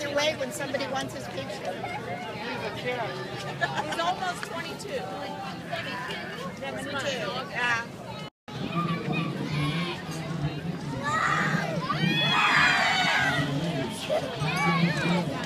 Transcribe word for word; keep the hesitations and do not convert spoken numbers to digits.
other way when somebody wants his picture. He's almost twenty-two. seventy-two. Yeah. Yeah.